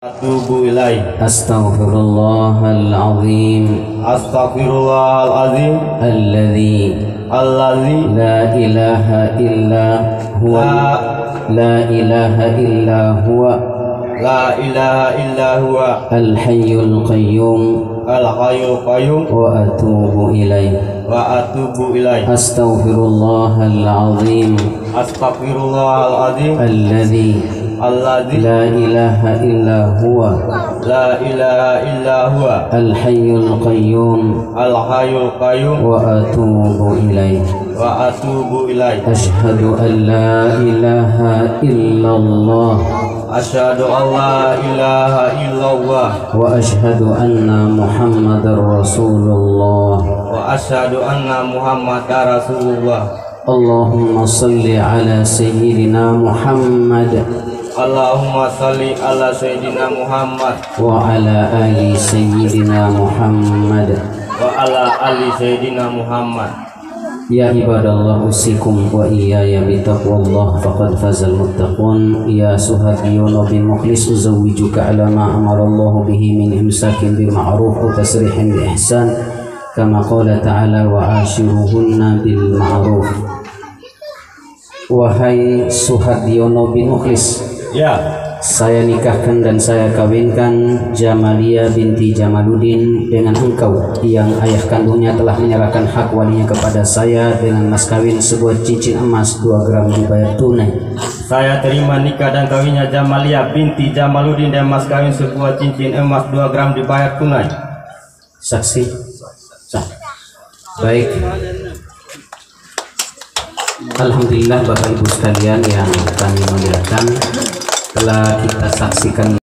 Atubu ilaih. Astaghfirullahalazim. Astaghfirullahalazim. Alladzi la ilaha illa huwa. La ilaha illa huwa. La ilaha illa huwa. Al-hayyul qayyum. Al-hayyul qayyum. Wa atubu ilaih. Wa atubu ilaih. Astaghfirullahalazim. Astaghfirullahalazim. Alladzi la ilaha illa huwa. La ilaha illa huwa. Al-hayyul qayyum. Al-hayyul qayyum. Wa atubu ilaih. Wa atubu ilaih. Asyhadu an la ilaha illallah. Asyhadu an la ilaha illallah. Wa asyhadu anna Muhammadar Rasulullah. Wa asyhadu anna Muhammadar Rasulullah. Allahumma salli ala sayyidina Muhammad. Allahumma salli ala sayyidina Muhammad Wa ala ali sayyidina Muhammad. wa ala ali sayyidina Muhammad. Ya ibadallah, usikum wa iyaya bitaqwallah faqad fazal muttaqun. Ya suhadiyun bin mukhlis, uzawwijuka ala ma amarallahu bihi min imsakin bil ma'ruf wa tasrihin bi ihsan, kama qala ta'ala wa ashiruhunna bil ma'ruf. Wahai Suhadiono bin Mukhlis, Ya, saya nikahkan dan saya kawinkan Jamalia binti Jamaluddin dengan engkau yang ayah kandungnya telah menyerahkan hak walinya kepada saya dengan mas kawin sebuah cincin emas 2 gram dibayar tunai. saya terima nikah dan kawinnya Jamalia binti Jamaluddin dan mas kawin sebuah cincin emas 2 gram dibayar tunai. Saksi sah. Baik. Alhamdulillah Bapak Ibu sekalian yang kami muliakan, telah kita saksikan